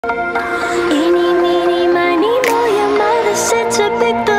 Eeny, meeny, miny, moe, your mother said to pick the